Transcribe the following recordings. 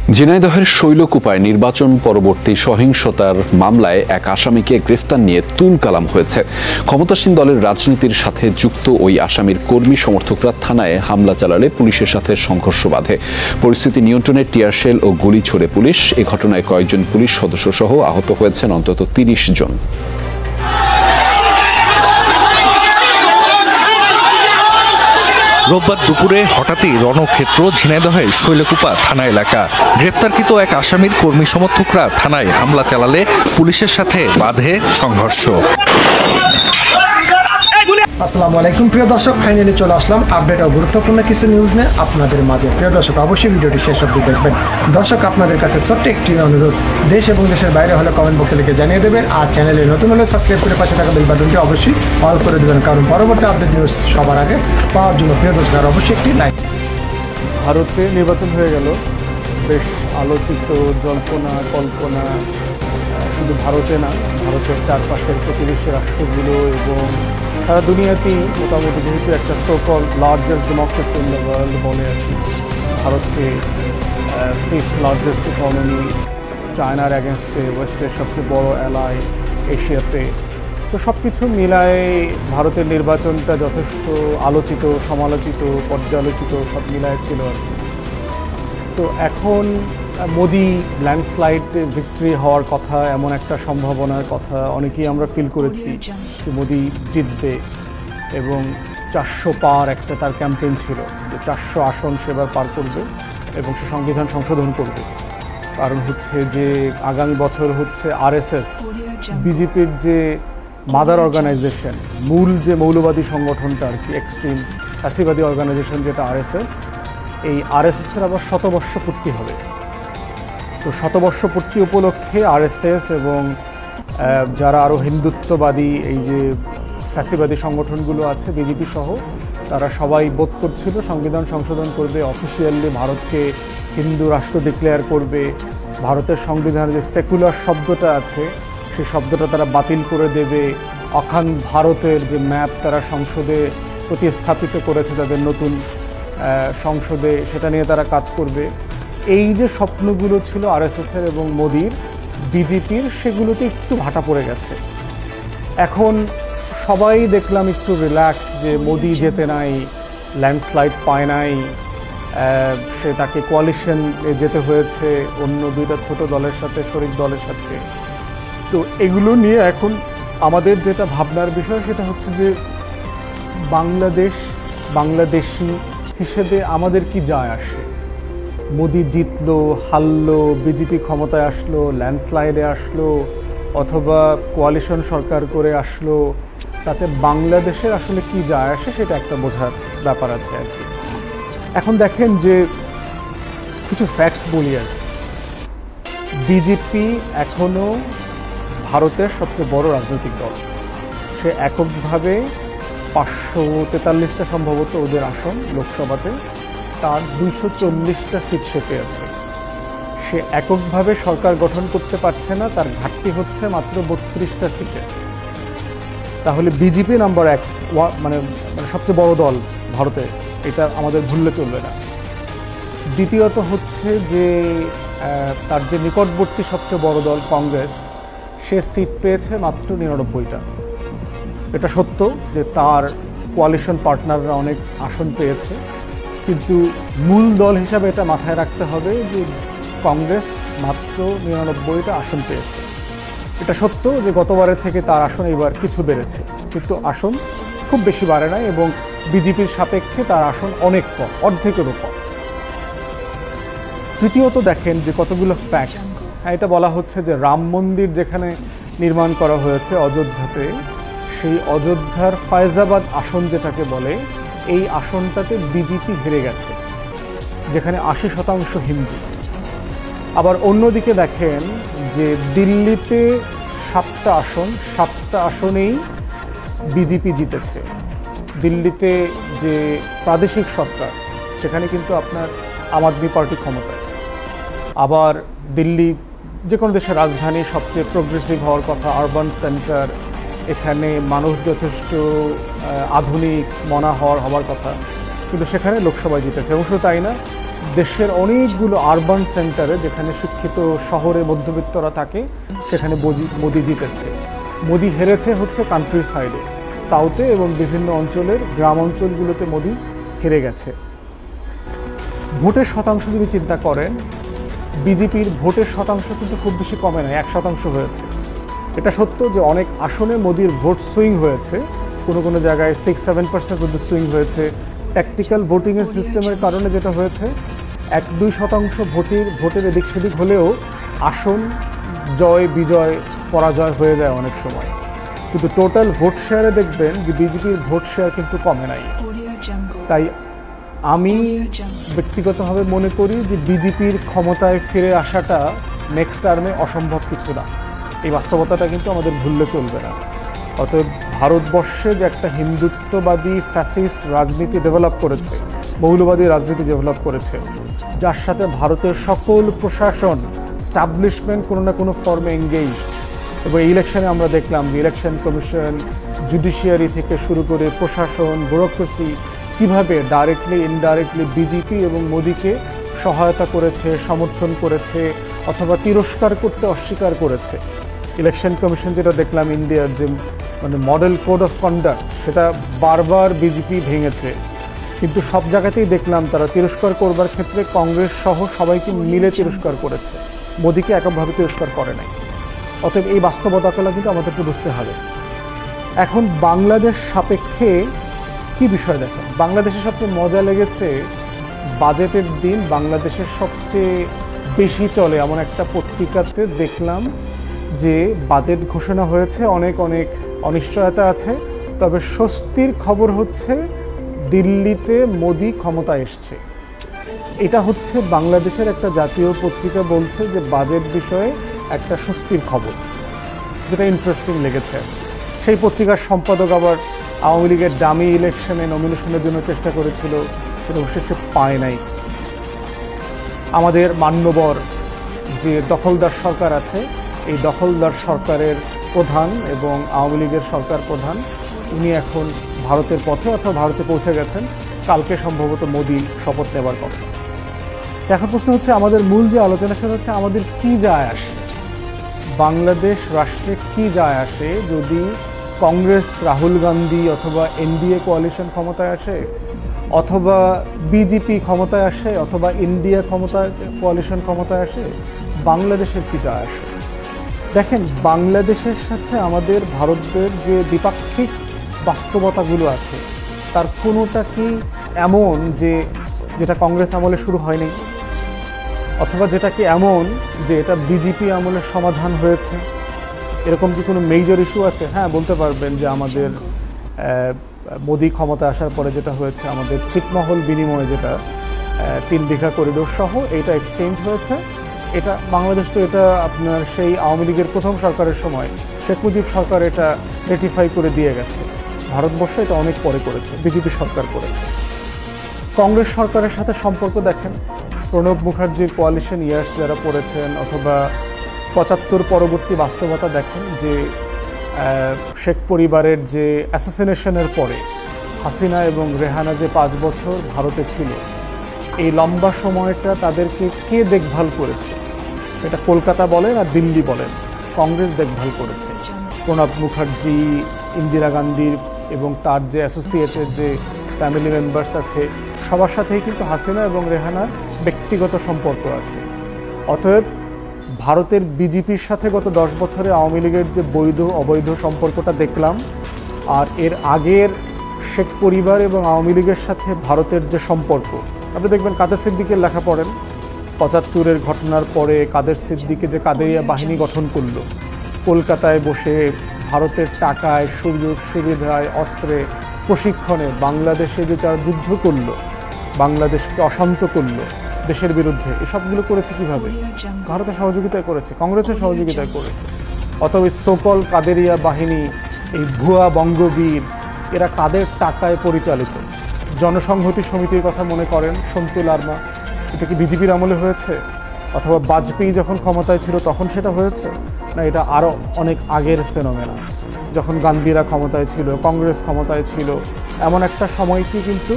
ঝিনাইদহের শৈলকুপায় নির্বাচন পরবর্তী সহিংসতার মামলায় এক আসামিকে গ্রেফতার নিয়ে তুলকালাম হয়েছে। ক্ষমতাসীন দলের রাজনীতির সাথে যুক্ত ওই আসামির কর্মী সমর্থকরা থানায় হামলা চালালে পুলিশের সাথে সংঘর্ষ বাধে। পরিস্থিতি নিয়ন্ত্রণে টিয়ারশেল ও গুলি ছোড়ে পুলিশ। এ ঘটনায় কয়েকজন পুলিশ সদস্য সহ আহত হয়েছেন অন্তত ৩০ জন। রোববার দুপুরে হঠাৎই রণক্ষেত্র ঝিনাইদহের শৈলকুপা থানা এলাকা। গ্রেফতারকৃত এক আসামির কর্মী সমর্থকরা থানায় হামলা চালালে পুলিশের সাথে বাধে সংঘর্ষ। আসসালামু আলাইকুম প্রিয় দর্শক, ফাইনালি চলে আসলাম আপডেট ও গুরুত্বপূর্ণ কিছু নিউজ নিয়ে আপনাদের মাঝে। প্রিয় দর্শক, অবশ্যই ভিডিওটি শেষ অবধি দেখবেন। দর্শক, আপনাদের কাছে ছোট্ট একটি অনুরোধ, দেশ এবং দেশের বাইরে হলে কমেন্ট বক্সে লিখে জানিয়ে দেবেন, আর চ্যানেলে নতুন হলে সাবস্ক্রাইব করে পাশে থাকা বেল বাটনটি অবশ্যই অল করে দেবেন, কারণ পরবর্তী আপডেট নিউজ সবার আগে পাওয়ার জন্য প্রিয় দর্শক আর অবশ্যই একটি লাইক। ভারতে নির্বাচন হয়ে গেল, বেশ আলোচিত জল্পনা কল্পনা শুধু ভারতে না, ভারতের চারপাশের প্রতিবেশী রাষ্ট্রগুলো এবং সারা দুনিয়াতেই মোটামুটি, যেহেতু একটা so called largest democracy in the world বলে আর কি, ভারতকে 5th লার্জেস্ট ইকোনমি, চায়নার অ্যাগেনস্টে ওয়েস্টের সবচেয়ে বড় অ্যালাই এশিয়াতে। তো সব কিছু মিলায়ে ভারতের নির্বাচনটা যথেষ্ট আলোচিত, সমালোচিত, পর্যালোচিত, সব মিলায় ছিল আর কি। তো এখন মোদি ল্যান্ডস্লাইড ভিক্টরি হওয়ার কথা, এমন একটা সম্ভাবনার কথা অনেকেই আমরা ফিল করেছি যে মোদি জিতবে, এবং 400 পার একটা তার ক্যাম্পেইন ছিল যে 400 আসন সেবার পার করবে এবং সে সংবিধান সংশোধন করবে। কারণ হচ্ছে যে আগামী বছর হচ্ছে আরএসএস, বিজেপির যে মাদার অর্গানাইজেশন, মূল যে মৌলবাদী সংগঠনটা আর কি, এক্সট্রিম ফ্যাসিবাদী অর্গানাইজেশন যেটা আরএসএস, এই আরএসএসের আবার শতবর্ষ পূর্তি হবে। তো শতবর্ষ পূর্তি উপলক্ষে আরএসএস এবং যারা আরও হিন্দুত্ববাদী এই যে ফ্যাসিবাদী সংগঠনগুলো আছে, বিজেপি সহ, তারা সবাই বোধ করছিল সংবিধান সংশোধন করবে, অফিসিয়ালি ভারতকে হিন্দু রাষ্ট্র ডিক্লেয়ার করবে, ভারতের সংবিধানে যে সেকুলার শব্দটা আছে সেই শব্দটা তারা বাতিল করে দেবে, অখণ্ড ভারতের যে ম্যাপ তারা সংসদে প্রতিস্থাপিত করেছে তাদের নতুন সংসদে, সেটা নিয়ে তারা কাজ করবে। এই যে স্বপ্নগুলো ছিল আরএসএসের এবং মোদির, বিজেপির, সেগুলোতে একটু ভাটা পড়ে গেছে। এখন সবাই দেখলাম একটু রিল্যাক্স যে মোদি যেতে নাই, ল্যান্ডস্লাইড পায় নাই, সে তাকে কোয়ালিশন যেতে হয়েছে অন্য দুইটা ছোট দলের সাথে, শরিক দলের সাথে। তো এগুলো নিয়ে এখন আমাদের যেটা ভাবনার বিষয় সেটা হচ্ছে যে বাংলাদেশি হিসেবে আমাদের কি যায় আসে? মোদি জিতলো, হারলো, বিজেপি ক্ষমতায় আসলো, ল্যান্ডস্লাইডে আসলো, অথবা কোয়ালিশন সরকার করে আসলো, তাতে বাংলাদেশের আসলে কি যায় আসে সেটা একটা বোঝার ব্যাপার আছে আর কি। এখন দেখেন যে কিছু ফ্যাক্টস বলি আর কি। বিজেপি এখনও ভারতের সবচেয়ে বড় রাজনৈতিক দল। সে এককভাবে 543টা সম্ভবত ওদের আসন লোকসভাতে, তার 240টা সিট সে পেয়েছে। সে এককভাবে সরকার গঠন করতে পারছে না, তার ঘাটতি হচ্ছে মাত্র 32টা সিটে। তাহলে বিজেপি নাম্বার 1, মানে সবচেয়ে বড় দল ভারতে, এটা আমাদের ভুললে চলবে না। দ্বিতীয়ত হচ্ছে যে তার যে নিকটবর্তী সবচেয়ে বড় দল কংগ্রেস, সে সিট পেয়েছে মাত্র 99টা। এটা সত্য যে তার কোয়ালিশন পার্টনাররা অনেক আসন পেয়েছে, কিন্তু মূল দল হিসাবে এটা মাথায় রাখতে হবে যে কংগ্রেস মাত্র 99টা আসন পেয়েছে। এটা সত্য যে গতবারের থেকে তার আসন এবার কিছু বেড়েছে, কিন্তু আসন খুব বেশি বাড়ে নাই, এবং বিজেপির সাপেক্ষে তার আসন অনেক কম, অর্ধেকেরও কম। তৃতীয়ত দেখেন যে কতগুলো ফ্যাক্টস। এটা বলা হচ্ছে যে রাম মন্দির যেখানে নির্মাণ করা হয়েছে অযোধ্যাতে, সেই অযোধ্যার ফায়জাবাদ আসন যেটাকে বলে, এই আসনটাতে বিজেপি হেরে গেছে, যেখানে 80% হিন্দু। আবার অন্যদিকে দেখেন যে দিল্লিতে 7টা আসন, 7টা আসনেই বিজেপি জিতেছে। দিল্লিতে যে প্রাদেশিক সরকার, সেখানে কিন্তু আপনার আম আদমি পার্টি ক্ষমতায়। আবার দিল্লি যে কোনো দেশের রাজধানী, সবচেয়ে প্রোগ্রেসিভ হওয়ার কথা, আরবান সেন্টার, এখানে মানুষ যথেষ্ট আধুনিক মনা হওয়ার কথা, কিন্তু সেখানে লোকসভায় জিতেছে। এবং শুধু তাই না, দেশের অনেকগুলো আরবান সেন্টারে, যেখানে শিক্ষিত শহরে মধ্যবিত্তরা থাকে, সেখানে মোদি জিতেছে। মোদি হেরেছে হচ্ছে কান্ট্রি সাইডে, সাউথে এবং বিভিন্ন অঞ্চলের গ্রাম অঞ্চলগুলোতে মোদি হেরে গেছে। ভোটের শতাংশ যদি চিন্তা করেন, বিজেপির ভোটের শতাংশ কিন্তু খুব বেশি কমে নয়, 1% হয়েছে। এটা সত্য যে অনেক আসনে মোদির ভোট সুইং হয়েছে, কোনো কোনো জায়গায় 6-7% পর্যন্ত সুইং হয়েছে। ট্যাকটিক্যাল ভোটিংয়ের সিস্টেমের কারণে যেটা হয়েছে, 1-2% ভোটের এদিক সেদিক হলেও আসন জয় বিজয় পরাজয় হয়ে যায় অনেক সময়। কিন্তু টোটাল ভোট শেয়ারে দেখবেন যে বিজেপির ভোট শেয়ার কিন্তু কমে নাই। তাই আমি ব্যক্তিগতভাবে মনে করি যে বিজেপির ক্ষমতায় ফিরে আসাটা নেক্সট টার্মে অসম্ভব কিছু না। এই বাস্তবতাটা কিন্তু আমাদের ভুললে চলবে না। অতএব ভারতবর্ষে যে একটা হিন্দুত্ববাদী ফ্যাসিস্ট রাজনীতি ডেভেলপ করেছে, মৌলবাদী রাজনীতি ডেভেলপ করেছে, যার সাথে ভারতের সকল প্রশাসন স্টাবলিশমেন্ট কোনো না কোনো ফর্মে এঙ্গেজড, এবং এই ইলেকশনে আমরা দেখলাম যে ইলেকশন কমিশন, জুডিশিয়ারি থেকে শুরু করে প্রশাসন, ব্যুরোক্রেসি কীভাবে ডাইরেক্টলি ইনডাইরেক্টলি বিজেপি এবং মোদিকে সহায়তা করেছে, সমর্থন করেছে, অথবা তিরস্কার করতে অস্বীকার করেছে। ইলেকশন কমিশন যেটা দেখলাম ইন্ডিয়ার যে মডেল কোড অফ কন্ডাক্ট, সেটা বারবার বিজেপি ভেঙেছে। কিন্তু সব জায়গাতেই দেখলাম তারা তিরস্কার করবার ক্ষেত্রে কংগ্রেস সহ সবাইকে মিলে তিরস্কার করেছে, মোদিকে এককভাবে তিরস্কার করে নাই। অতএব এই বাস্তবতাগুলো কিন্তু আমাদেরকে বুঝতে হবে। এখন বাংলাদেশ সাপেক্ষে কি বিষয় দেখেন, বাংলাদেশের সবচেয়ে মজা লেগেছে বাজেটের দিন বাংলাদেশের সবচেয়ে বেশি চলে এমন একটা পত্রিকাতে দেখলাম যে বাজেট ঘোষণা হয়েছে, অনেক অনিশ্চয়তা আছে, তবে স্বস্তির খবর হচ্ছে দিল্লিতে মোদি ক্ষমতায় এসছে। এটা হচ্ছে বাংলাদেশের একটা জাতীয় পত্রিকা বলছে যে বাজেট বিষয়ে একটা স্বস্তির খবর, যেটা ইন্টারেস্টিং লেগেছে। সেই পত্রিকার সম্পাদক আবার আওয়ামী লীগের ডামি ইলেকশনে নমিনেশনের জন্য চেষ্টা করেছিল, সেটা অবশেষে পায় নাই। আমাদের মান্যবর যে দখলদার সরকার আছে, এই দখলদার সরকারের প্রধান এবং আওয়ামী লীগের সরকার প্রধান, উনি এখন ভারতের পথে অথবা ভারতে পৌঁছে গেছেন। কালকে সম্ভবত মোদি শপথ নেবার কথা। এখন প্রশ্ন হচ্ছে, আমাদের মূল যে আলোচনা সেটা হচ্ছে আমাদের কি যায় আসে, বাংলাদেশ রাষ্ট্রে কি যায় আসে যদি কংগ্রেস, রাহুল গান্ধী অথবা এনডিএ কোয়ালিশন ক্ষমতায় আসে, অথবা বিজেপি ক্ষমতায় আসে, অথবা ইন্ডিয়া কোয়ালিশন ক্ষমতায় আসে, বাংলাদেশের কি যায় আসে? দেখেন, বাংলাদেশের সাথে আমাদের ভারতের যে দ্বিপাক্ষিক বাস্তবতাগুলো আছে তার কোনোটা কি এমন যে যেটা কংগ্রেস আমলে শুরু হয়নি, অথবা যেটা কি এমন যে এটা বিজেপি আমলের সমাধান হয়েছে? এরকম কি কোনো মেজর ইস্যু আছে? হ্যাঁ, বলতে পারবেন যে আমাদের মোদি ক্ষমতা আসার পরে যেটা হয়েছে, আমাদের ছিটমহল বিনিময়ে যেটা 3 বিঘা করিডোর সহ এটা এক্সচেঞ্জ হয়েছে। এটা বাংলাদেশ তো এটা আপনার সেই আওয়ামী লীগের প্রথম সরকারের সময় শেখ মুজিব সরকার এটা রেটিফাই করে দিয়ে গেছে। ভারতবর্ষ এটা অনেক পরে করেছে, বিজেপি সরকার করেছে। কংগ্রেস সরকারের সাথে সম্পর্ক দেখেন, প্রণব মুখার্জির কোয়ালিশন ইয়ার্স যারা পড়েছেন, অথবা 75 পরবর্তী বাস্তবতা দেখেন যে শেখ পরিবারের যে অ্যাসাসিনেশনের পরে হাসিনা এবং রেহানা যে 5 বছর ভারতে ছিল, এই লম্বা সময়টা তাদেরকে কে দেখভাল করেছে? সেটা কলকাতা বলেন আর দিল্লি বলেন, কংগ্রেস দেখভাল করেছে। প্রণব মুখার্জি, ইন্দিরা গান্ধীর এবং তার যে অ্যাসোসিয়েটেড যে ফ্যামিলি মেম্বার্স আছে, সবার সাথেই কিন্তু হাসিনা এবং রেহানার ব্যক্তিগত সম্পর্ক আছে। অতএব ভারতের বিজেপির সাথে গত 10 বছরে আওয়ামী লীগের যে বৈধ অবৈধ সম্পর্কটা দেখলাম, আর এর আগের শেখ পরিবার এবং আওয়ামী লীগের সাথে ভারতের যে সম্পর্ক, আপনি দেখবেন কাদের সিদ্দিকের লেখা পড়েন, 75-এর ঘটনার পরে কাদের সিদ্দিকে যে কাদেরিয়া বাহিনী গঠন করলো, কলকাতায় বসে ভারতের টাকায়, সুযোগ সুবিধায়, অস্ত্রে, প্রশিক্ষণে বাংলাদেশে যে তারা যুদ্ধ করলো, বাংলাদেশকে অশান্ত করলো দেশের বিরুদ্ধে, এসবগুলো করেছে কিভাবে? ভারতের সহযোগিতায় করেছে, কংগ্রেসের সহযোগিতায় করেছে। অথবা সকল কাদেরিয়া বাহিনী, এই ভুয়া বঙ্গবীর, এরা কাদের টাকায় পরিচালিত? জনসংহতি সমিতির কথা মনে করেন, সন্তু লারমা, এটা কি বিজেপির আমলে হয়েছে? অথবা বাজপেয়ী যখন ক্ষমতায় ছিল তখন সেটা হয়েছে? না, এটা আরও অনেক আগের ফেনোমেনা। যখন গান্ধীরা ক্ষমতায় ছিল, কংগ্রেস ক্ষমতায় ছিল, এমন একটা সময়কে কিন্তু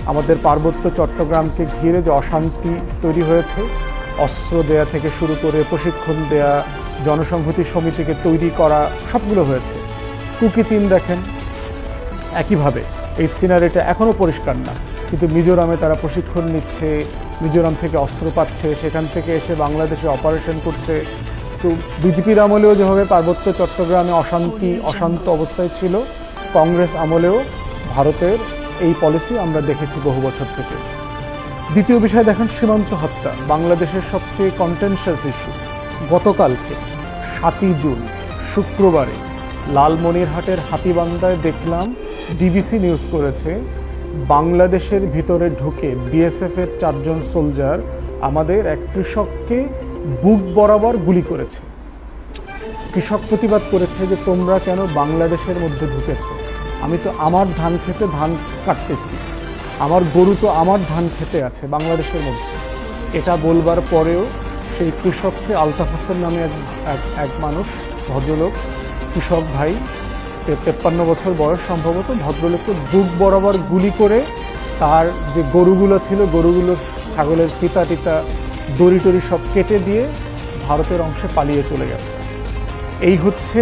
আমাদের পার্বত্য চট্টগ্রামকে ঘিরে যে অশান্তি তৈরি হয়েছে, অস্ত্র দেয়া থেকে শুরু করে প্রশিক্ষণ দেয়া, জনসংহতি সমিতিকে তৈরি করা, সবগুলো হয়েছে। কুকি চীন দেখেন একইভাবে, এই সিনারিটা এখনও পরিষ্কার না, কিন্তু মিজোরামে তারা প্রশিক্ষণ নিচ্ছে, মিজোরাম থেকে অস্ত্র পাচ্ছে, সেখান থেকে এসে বাংলাদেশে অপারেশন করছে। তো বিজেপির আমলেও যেভাবে পার্বত্য চট্টগ্রামে অশান্ত অবস্থায় ছিল, কংগ্রেস আমলেও ভারতের এই পলিসি আমরা দেখেছি বহু বছর থেকে। দ্বিতীয় বিষয় দেখেন সীমান্ত হত্যা, বাংলাদেশের সবচেয়ে কন্টেনশাস ইস্যু। গতকালকে 7ই জুন শুক্রবারে লালমনিরহাটের হাতীবান্ধায় দেখলাম, ডিবিসি নিউজ করেছে, বাংলাদেশের ভিতরে ঢুকে বিএসএফের 4 জন সোলজার আমাদের এক কৃষককে বুক বরাবর গুলি করেছে। কৃষক প্রতিবাদ করেছে যে তোমরা কেন বাংলাদেশের মধ্যে ঢুকেছো, আমি তো আমার ধান খেতে ধান কাটতেছি, আমার গরু তো আমার ধান খেতে আছে বাংলাদেশের মধ্যে। এটা বলবার পরেও সেই কৃষককে, আলতাফ হোসেন নামে এক মানুষ, ভদ্রলোক, কৃষক ভাই, 53 বছর বয়স সম্ভবত, ভদ্রলোককে বুক বরাবর গুলি করে তার যে গরুগুলো ছিল, গরুগুলোর ছাগলের ফিতা টিতা দড়ি টড়ি সব কেটে দিয়ে ভারতের অংশে পালিয়ে চলে গেছে। এই হচ্ছে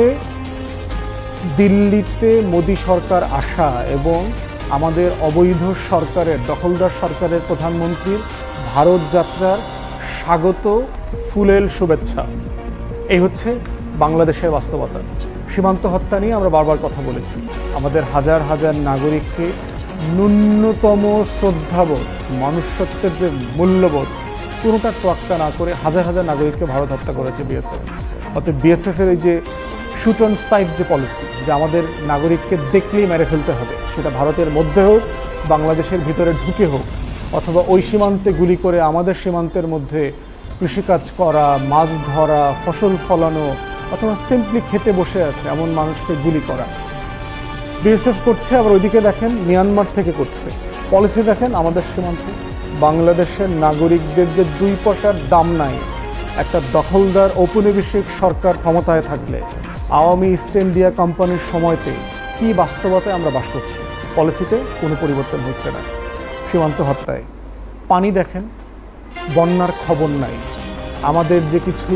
দিল্লিতে মোদি সরকার আসা এবং আমাদের অবৈধ সরকারের, দখলদার সরকারের প্রধানমন্ত্রীর ভারত যাত্রার স্বাগত ফুলেল শুভেচ্ছা। এই হচ্ছে বাংলাদেশের বাস্তবতা। সীমান্ত হত্যা নিয়ে আমরা বারবার কথা বলেছি। আমাদের হাজার হাজার নাগরিককে ন্যূনতম শ্রদ্ধাবোধ, মনুষ্যত্বের যে মূল্যবোধ, কোনোটা তোয়াক্কা না করে হাজার হাজার নাগরিককে ভারত হত্যা করেছে বিএসএফ। অর্থাৎ বিএসএফের এই যে শুট অন সাইট যে পলিসি, যে আমাদের নাগরিককে দেখলেই মেরে ফেলতে হবে, সেটা ভারতের মধ্যে হোক, বাংলাদেশের ভিতরে ঢুকে হোক, অথবা ওই সীমান্তে গুলি করে আমাদের সীমান্তের মধ্যে কৃষিকাজ করা, মাছ ধরা, ফসল ফলানো, অথবা সিম্পলি খেতে বসে আছে এমন মানুষকে গুলি করা বিএসএফ করছে। আবার ওইদিকে দেখেন মিয়ানমার থেকে করছে। পলিসি দেখেন আমাদের সীমান্তে বাংলাদেশের নাগরিকদের যে 2 পয়সার দাম নাই, একটা দখলদার ঔপনিবেশিক সরকার ক্ষমতায় থাকলে, আওয়ামী ইস্ট ইন্ডিয়া কোম্পানির সময়তে কী বাস্তবতায় আমরা বাস করছি, পলিসিতে কোনো পরিবর্তন হচ্ছে না। সীমান্ত হত্যায় পানি দেখেন, বন্যার খবর নাই। আমাদের যে কিছু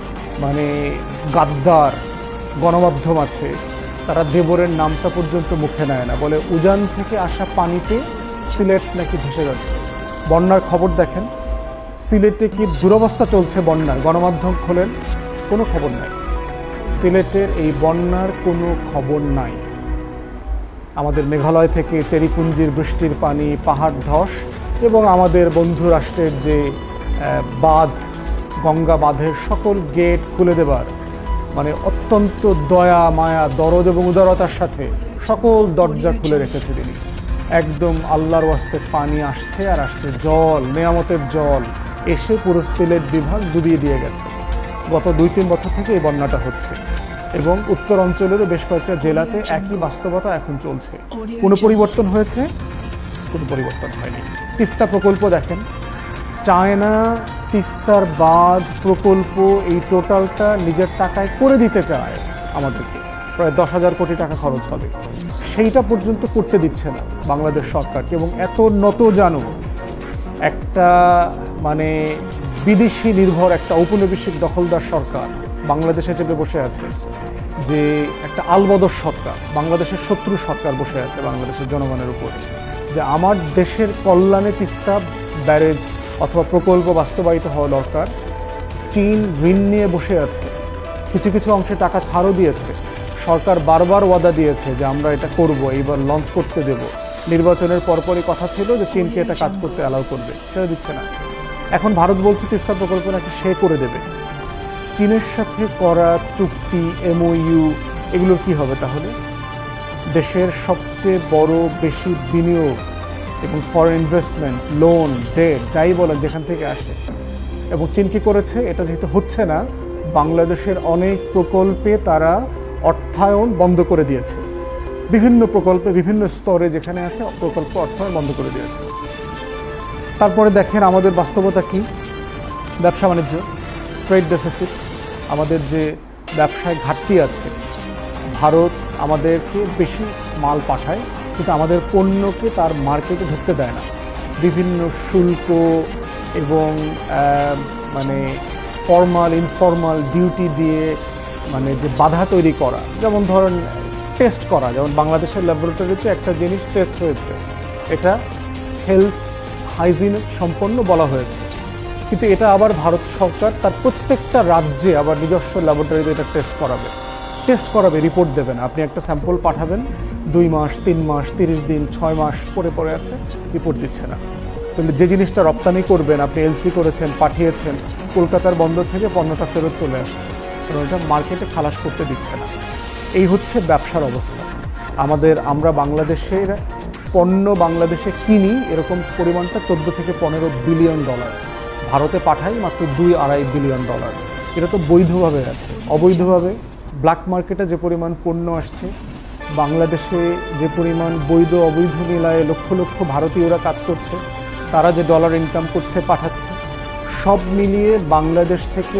গাদ্দার গণমাধ্যম আছে, তারা দেবরের নামটা পর্যন্ত মুখে নেয় না, বলে উজান থেকে আসা পানিতে সিলেট নাকি ভেসে যাচ্ছে। বন্যার খবর দেখেন, সিলেটে কি দুরবস্থা চলছে বন্যার, গণমাধ্যম খোলেন, কোনো খবর নাই। সিলেটের এই বন্যার কোনো খবর নাই। আমাদের মেঘালয় থেকে চেরিপুঞ্জির বৃষ্টির পানি, পাহাড় ধস এবং আমাদের বন্ধু রাষ্ট্রের যে বাঁধ, গঙ্গা বাঁধের সকল গেট খুলে দেবার অত্যন্ত দয়া মায়া, দরদ এবং উদারতার সাথে সকল দরজা খুলে রেখেছে তিনি। একদম আল্লাহর ওয়াস্তে পানি আসছে আর আসছে, জল, নেয়ামতের জল এসে পুরো সিলেট বিভাগ ডুবিয়ে দিয়ে গেছে। গত 2-3 বছর থেকে এই বন্যাটা হচ্ছে এবং উত্তর অঞ্চলেরও বেশ কয়েকটা জেলাতে একই বাস্তবতা এখন চলছে। কোনো পরিবর্তন হয়েছে? কোনো পরিবর্তন হয়নি। তিস্তা প্রকল্প দেখেন, চায়না তিস্তার বাঁধ প্রকল্প এই টোটালটা নিজের টাকায় করে দিতে চায় আমাদেরকে, প্রায় 10,000 কোটি টাকা খরচ হবে, সেইটা পর্যন্ত করতে দিচ্ছে না বাংলাদেশ সরকারকে। এবং এত নতজানু একটা বিদেশি নির্ভর একটা ঔপনিবেশিক দখলদার সরকার বাংলাদেশে চেপে বসে আছে, যে একটা আলবদর সরকার, বাংলাদেশের শত্রু সরকার বসে আছে বাংলাদেশের জনগণের উপরে, যে আমার দেশের কল্যাণে তিস্তা ব্যারেজ অথবা প্রকল্প বাস্তবায়িত হওয়া দরকার। চীন ঋণ নিয়ে বসে আছে, কিছু কিছু অংশে টাকা ছাড়ও দিয়েছে। সরকার বারবার ওয়াদা দিয়েছে যে আমরা এটা করব, এইবার লঞ্চ করতে দেব। নির্বাচনের পরপরই কথা ছিল যে চীনকে এটা কাজ করতে অ্যালাউ করবে, সেটা দিচ্ছে না। এখন ভারত বলছে তিস্তা প্রকল্প নাকি সে করে দেবে। চীনের সাথে করা চুক্তি, MOU, এগুলোর কি হবে তাহলে? দেশের সবচেয়ে বড় বেশি বিনিয়োগ এবং ফরেন ইনভেস্টমেন্ট, লোন, ডেট, যাই বলেন যেখান থেকে আসে। এবং চীন কি করেছে? এটা যেহেতু হচ্ছে না, বাংলাদেশের অনেক প্রকল্পে তারা অর্থায়ন বন্ধ করে দিয়েছে। বিভিন্ন প্রকল্পে বিভিন্ন স্তরে যেখানে আছে প্রকল্প অর্থায়ন বন্ধ করে দিয়েছে। তারপরে দেখেন আমাদের বাস্তবতা কি, ব্যবসা বাণিজ্য, ট্রেড ডেফিসিট, আমাদের যে ব্যবসায় ঘাটতি আছে। ভারত আমাদেরকে বেশি মাল পাঠায় কিন্তু আমাদের পণ্যকে তার মার্কেটে ঢুকতে দেয় না। বিভিন্ন শুল্ক এবং মানে ফর্মাল ইনফর্মাল ডিউটি দিয়ে মানে যে বাধা তৈরি করা, যেমন ধরেন টেস্ট করা, যেমন বাংলাদেশের ল্যাবরেটরিতে একটা জিনিস টেস্ট হয়েছে, এটা হেলথ হাইজিন সম্পন্ন বলা হয়েছে, কিন্তু এটা আবার ভারত সরকার তার প্রত্যেকটা রাজ্যে আবার নিজস্ব ল্যাবরেটরিতে এটা টেস্ট করাবে, রিপোর্ট দেবেন। আপনি একটা স্যাম্পল পাঠাবেন, 2 মাস 3 মাস 30 দিন 6 মাস পরে আছে, রিপোর্ট দিচ্ছে না। তাহলে যে জিনিসটা রপ্তানি করবেন, আপনি এলসি করেছেন, পাঠিয়েছেন, কলকাতার বন্দর থেকে পণ্যটা ফেরত চলে আসছে, কারণ এটা মার্কেটে খালাস করতে দিচ্ছে না। এই হচ্ছে ব্যবসার অবস্থা। আমরা বাংলাদেশের পণ্য বাংলাদেশে কিনি, এরকম পরিমাণটা 14 থেকে 15 বিলিয়ন ডলার, ভারতে পাঠাই মাত্র 2-2.5 বিলিয়ন ডলার। এটা তো বৈধভাবে আছে। অবৈধভাবে ব্ল্যাক মার্কেটে যে পরিমাণ পণ্য আসছে, বাংলাদেশে যে পরিমাণ বৈধ অবৈধ মিলায়ে লক্ষ লক্ষ ভারতীয়রা কাজ করছে, তারা যে ডলার ইনকাম করছে পাঠাচ্ছে, সব মিলিয়ে বাংলাদেশ থেকে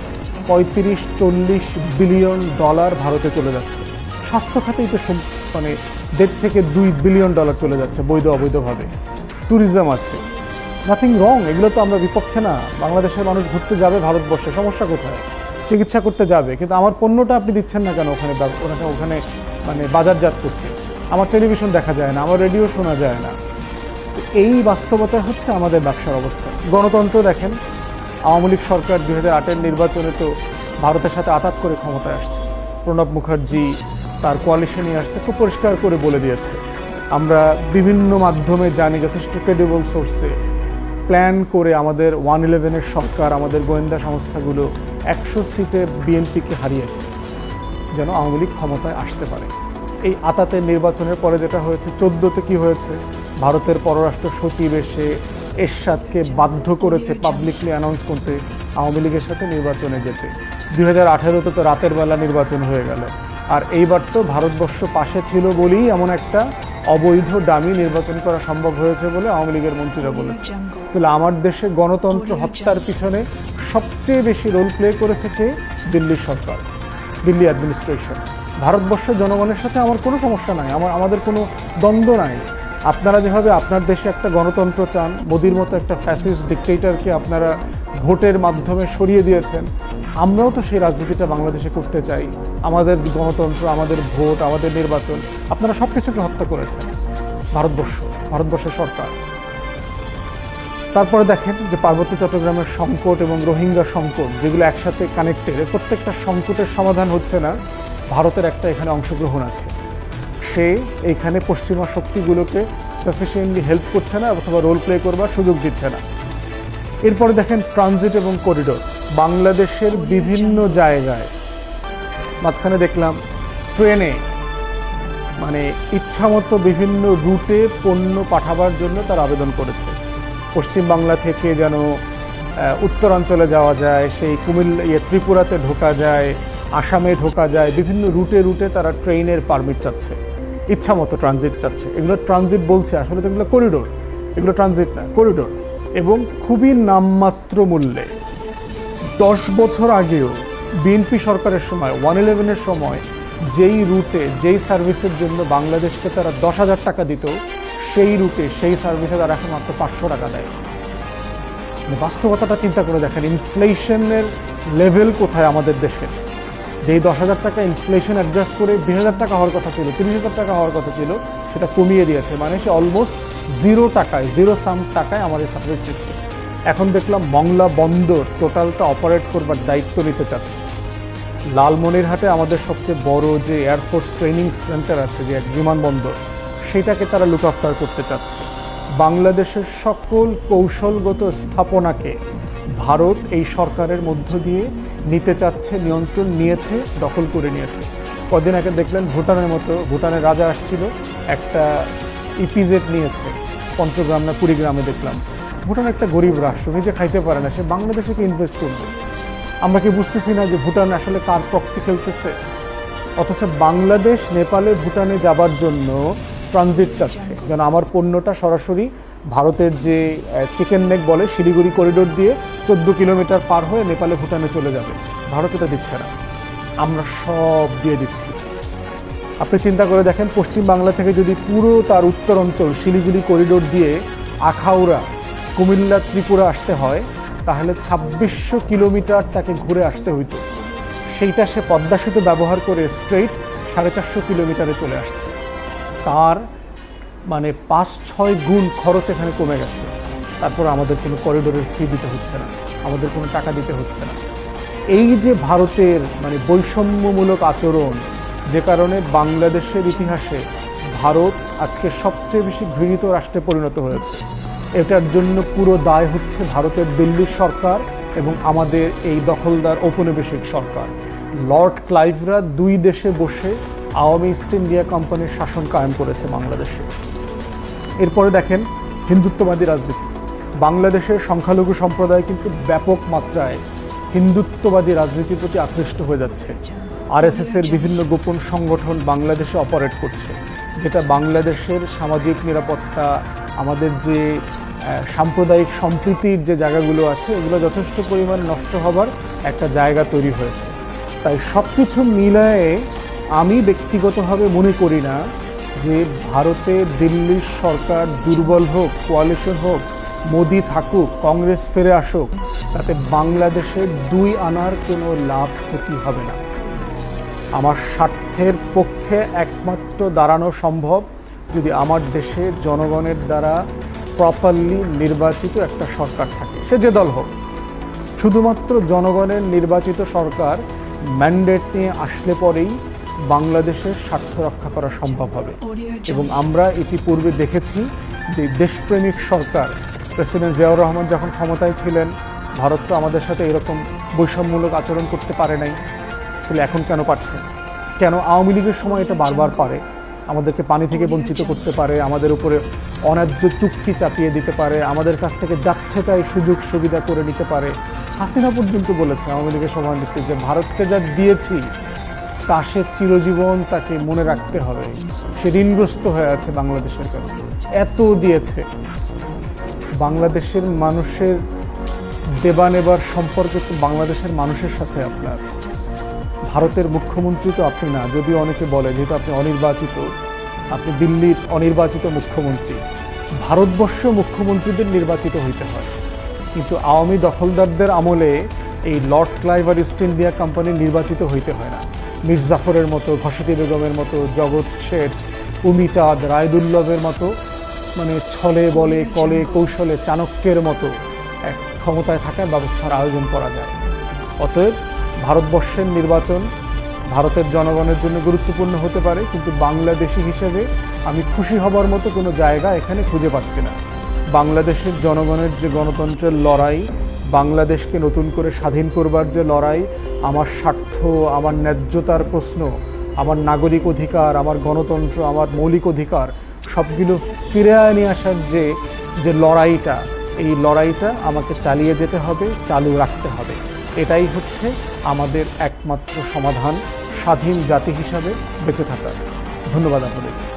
35-40 বিলিয়ন ডলার ভারতে চলে যাচ্ছে। স্বাস্থ্য খাতেই তো মানে 1.5 থেকে 2 বিলিয়ন ডলার চলে যাচ্ছে বৈধ অবৈধভাবে। ট্যুরিজম আছে, নাথিং রং, এগুলো তো আমরা বিপক্ষে না। বাংলাদেশের মানুষ ঘুরতে যাবে ভারতবর্ষে, সমস্যা কোথায়? চিকিৎসা করতে যাবে, কিন্তু আমার পণ্যটা আপনি দিচ্ছেন না কেন ওখানে মানে বাজারজাত করতে? আমার টেলিভিশন দেখা যায় না, আমার রেডিও শোনা যায় না। এই বাস্তবতা হচ্ছে আমাদের ব্যবসার অবস্থা। গণতন্ত্র দেখেন, আওয়ামী লীগ সরকার 2008-এর নির্বাচনে তো ভারতের সাথে আঘাত করে ক্ষমতায় আসছে। প্রণব মুখার্জি তার কোয়ালিশনে আসছে, খুব পরিষ্কার করে বলে দিয়েছে। আমরা বিভিন্ন মাধ্যমে জানি, যথেষ্ট ক্রেডিবল সোর্সে প্ল্যান করে আমাদের 111-এর সরকার, আমাদের গোয়েন্দা সংস্থাগুলো 100 সিটে বিএনপিকে হারিয়েছে যেন আওয়ামী লীগ ক্ষমতায় আসতে পারে। এই আতাতের নির্বাচনের পরে যেটা হয়েছে, 14তে কি হয়েছে, ভারতের পররাষ্ট্র সচিব এসে এরশাদকে বাধ্য করেছে পাবলিকলি অ্যানাউন্স করতে আওয়ামী লীগের সাথে নির্বাচনে যেতে। 2018-তে তো রাতের বেলা নির্বাচন হয়ে গেল। আর এইবার তো ভারতবর্ষ পাশে ছিল বলেই এমন একটা অবৈধ ডামি নির্বাচন করা সম্ভব হয়েছে বলে আওয়ামী লীগের মন্ত্রীরা বলেছে। তাহলে আমার দেশে গণতন্ত্র হত্যার পিছনে সবচেয়ে বেশি রোল প্লে করেছে কে? দিল্লির সরকার, দিল্লি অ্যাডমিনিস্ট্রেশন। ভারতবর্ষের জনগণের সাথে আমার কোনো সমস্যা নাই, আমাদের কোনো দ্বন্দ্ব নাই। আপনারা যেভাবে আপনার দেশে একটা গণতন্ত্র চান, মোদির মতো একটা ফ্যাসিস্ট ডিক্টেটরকে আপনারা ভোটের মাধ্যমে সরিয়ে দিয়েছেন, আমরাও তো সেই রাজনীতিটা বাংলাদেশে করতে চাই। আমাদের গণতন্ত্র, আমাদের ভোট, আমাদের নির্বাচন, আপনারা সব কিছুকে হত্যা করেছেন ভারতবর্ষের সরকার। তারপরে দেখেন যে পার্বত্য চট্টগ্রামের সংকট এবং রোহিঙ্গা সংকট, যেগুলো একসাথে কানেক্টেড, প্রত্যেকটা সংকটের সমাধান হচ্ছে না। ভারতের একটা এখানে অংশগ্রহণ আছে, সে এইখানে পশ্চিমা শক্তিগুলোকে সাফিসিয়েন্টলি হেল্প করছে না অথবা রোল প্লে করবার সুযোগ দিচ্ছে না। এরপরে দেখেন ট্রানজিট এবং করিডোর, বাংলাদেশের বিভিন্ন জায়গায় মাঝখানে দেখলাম ট্রেনে মানে ইচ্ছামতো বিভিন্ন রুটে পণ্য পাঠাবার জন্য তার আবেদন করেছে। পশ্চিম বাংলা থেকে যেন উত্তরাঞ্চলে যাওয়া যায়, সেই ত্রিপুরাতে ঢোকা যায়, আসামে ঢোকা যায়, বিভিন্ন রুটে তারা ট্রেনের পারমিট চাচ্ছে, ইচ্ছামতো ট্রানজিট চাচ্ছে। এগুলো ট্রানজিট বলছে, আসলে তো এগুলো করিডোর, এগুলো ট্রানজিট না, করিডোর। এবং খুবই নামমাত্র মূল্যে। 10 বছর আগেও বিএনপি সরকারের সময় 111-এর সময় যেই রুটে যেই সার্ভিসের জন্য বাংলাদেশকে তারা 10,000 টাকা দিত, সেই রুটে সেই সার্ভিসে তারা এখন মাত্র 500 টাকা দেয়। মানে বাস্তবতাটা চিন্তা করে দেখেন, ইনফ্লেশনের লেভেল কোথায় আমাদের দেশে। যেই 10,000 টাকা ইনফ্লেশন অ্যাডজাস্ট করে 20,000 টাকা হওয়ার কথা ছিল, 30,000 টাকা হওয়ার কথা ছিল, সেটা কমিয়ে দিয়েছে। মানে সে অলমোস্ট 0 টাকায়, 0 সাম টাকায় আমার এই সার্ভিস দিচ্ছে। এখন দেখলাম মংলা বন্দর টোটালটা অপারেট করবার দায়িত্ব নিতে চাচ্ছে। লালমনিরহাটে আমাদের সবচেয়ে বড় যে এয়ারফোর্স ট্রেনিং সেন্টার আছে, যে এক বিমানবন্দর, সেটাকে তারা লুক আফটার করতে চাচ্ছে। বাংলাদেশের সকল কৌশলগত স্থাপনাকে ভারত এই সরকারের মধ্য দিয়ে নিতে চাচ্ছে, নিয়ন্ত্রণ নিয়েছে, দখল করে নিয়েছে। কদিন আগে দেখলেন ভুটানের রাজা আসছিল, একটা ইপিজেড নিয়েছে, পঞ্চগ্রাম না কুড়িগ্রামে দেখলাম। ভুটান একটা গরিব রাষ্ট্র, নিজে খাইতে পারে না, সে বাংলাদেশে কি ইনভেস্ট করবে? আমরা কি বুঝতেছি না যে ভুটান আসলে কার প্রক্সি খেলতেছে? অথচ বাংলাদেশ নেপালে ভুটানে যাবার জন্য ট্রানজিট চাচ্ছে, যেন আমার পণ্যটা সরাসরি ভারতের যে চিকেন নেক বলে শিলিগুড়ি করিডোর দিয়ে 14 কিলোমিটার পার হয়ে নেপালে ভুটানে চলে যাবে। ভারত এটা দিচ্ছে না, আমরা সব দিয়ে দিচ্ছি। আপনি চিন্তা করে দেখেন, পশ্চিম বাংলা থেকে যদি পুরো তার উত্তর অঞ্চল শিলিগুড়ি করিডোর দিয়ে আখাউড়া, কুমিল্লা, ত্রিপুরা আসতে হয়, তাহলে ২৬০০ কিলোমিটার তাকে ঘুরে আসতে হইতো। সেইটা সে পদ্মা সেতু ব্যবহার করে স্ট্রেইট ৪৫০ কিলোমিটারে চলে আসছে। তার মানে ৫-৬ গুণ খরচ এখানে কমে গেছে। তারপর আমাদের কোনো করিডোরের ফি দিতে হচ্ছে না, আমাদের কোনো টাকা দিতে হচ্ছে না। এই যে ভারতের মানে বৈষম্যমূলক আচরণ, যে কারণে বাংলাদেশের ইতিহাসে ভারত আজকে সবচেয়ে বেশি ঘৃণিত রাষ্ট্রে পরিণত হয়েছে, এটার জন্য পুরো দায় হচ্ছে ভারতের দিল্লির সরকার এবং আমাদের এই দখলদার ঔপনিবেশিক সরকার। লর্ড ক্লাইভরা ২ দেশে বসে আওয়ামী ইস্ট ইন্ডিয়া কোম্পানির শাসন কায়েম করেছে বাংলাদেশে। এরপরে দেখেন হিন্দুত্ববাদী রাজনীতি। বাংলাদেশের সংখ্যালঘু সম্প্রদায় কিন্তু ব্যাপক মাত্রায় হিন্দুত্ববাদী রাজনীতির প্রতি আকৃষ্ট হয়ে যাচ্ছে। আরএসএসের বিভিন্ন গোপন সংগঠন বাংলাদেশে অপারেট করছে, যেটা বাংলাদেশের সামাজিক নিরাপত্তা, আমাদের যে সাম্প্রদায়িক সম্প্রীতির যে জায়গাগুলো আছে, এগুলো যথেষ্ট পরিমাণ নষ্ট হবার একটা জায়গা তৈরি হয়েছে। তাই সব কিছু মিলায়ে আমি ব্যক্তিগতভাবে মনে করি না যে ভারতে দিল্লির সরকার দুর্বল হোক, কোয়ালিশন হোক, মোদি থাকুক, কংগ্রেস ফিরে আসুক, তাতে বাংলাদেশের ২ আনার কোনো লাভ ক্ষতি হবে না। আমার স্বার্থের পক্ষে একমাত্র দাঁড়ানো সম্ভব যদি আমার দেশে জনগণের দ্বারা প্রপারলি নির্বাচিত একটা সরকার থাকে, সে যে দল হোক। শুধুমাত্র জনগণের নির্বাচিত সরকার ম্যান্ডেট নিয়ে আসলে পরেই বাংলাদেশের স্বার্থ রক্ষা করা সম্ভব হবে। এবং আমরা ইতিপূর্বে দেখেছি যে দেশপ্রেমিক সরকার, প্রেসিডেন্ট জিয়াউর রহমান যখন ক্ষমতায় ছিলেন, ভারত তো আমাদের সাথে এরকম বৈষম্যমূলক আচরণ করতে পারে নাই, তাহলে এখন কেন পারছে? কেন আওয়ামী লীগের সময় এটা বারবার পারে? আমাদেরকে পানি থেকে বঞ্চিত করতে পারে, আমাদের উপরে অন্যায্য চুক্তি চাপিয়ে দিতে পারে, আমাদের কাছ থেকে যাচ্ছে তাই সুযোগ সুবিধা করে নিতে পারে। হাসিনা পর্যন্ত বলেছে আওয়ামী লীগের সভানেত্রী যে ভারতকে যা দিয়েছি তা সে চিরজীবন তাকে মনে রাখতে হবে, সে ঋণগ্রস্ত হয়ে আছে বাংলাদেশের কাছে, এত দিয়েছে। বাংলাদেশের মানুষের দেবা নেবার সম্পর্ক তো বাংলাদেশের মানুষের সাথে আপনার। ভারতের মুখ্যমন্ত্রী তো আপনি না, যদিও অনেকে বলে যেহেতু আপনি অনির্বাচিত, আপনি দিল্লির অনির্বাচিত মুখ্যমন্ত্রী। ভারতবর্ষ মুখ্যমন্ত্রীদের নির্বাচিত হইতে হয়, কিন্তু আওয়ামী দখলদারদের আমলে এই লর্ড ক্লাইভ আর ইস্ট ইন্ডিয়া কোম্পানি নির্বাচিত হইতে হয় না। মীর জাফরের মতো, ঘসেটি বেগমের মতো, জগৎ শেঠ, উমিচাঁদ, রায়দুল্লভের মতো মানে ছলে বলে কলে কৌশলে চাণক্যের মতো এক ক্ষমতায় থাকার ব্যবস্থার আয়োজন করা যায়। অতএব ভারতবর্ষের নির্বাচন ভারতের জনগণের জন্য গুরুত্বপূর্ণ হতে পারে, কিন্তু বাংলাদেশি হিসেবে আমি খুশি হবার মতো কোনো জায়গা এখানে খুঁজে পাচ্ছি না। বাংলাদেশের জনগণের যে গণতন্ত্রের লড়াই, বাংলাদেশকে নতুন করে স্বাধীন করবার যে লড়াই, আমার স্বার্থ, আমার ন্যায্যতার প্রশ্ন, আমার নাগরিক অধিকার, আমার গণতন্ত্র, আমার মৌলিক অধিকার সবগুলো ফিরে নিয়ে আসার যে লড়াইটা, এই লড়াইটা আমাকে চালিয়ে যেতে হবে, চালু রাখতে হবে। এটাই হচ্ছে আমাদের একমাত্র সমাধান স্বাধীন জাতি হিসাবে বেঁচে থাকার। ধন্যবাদ আপনাদের।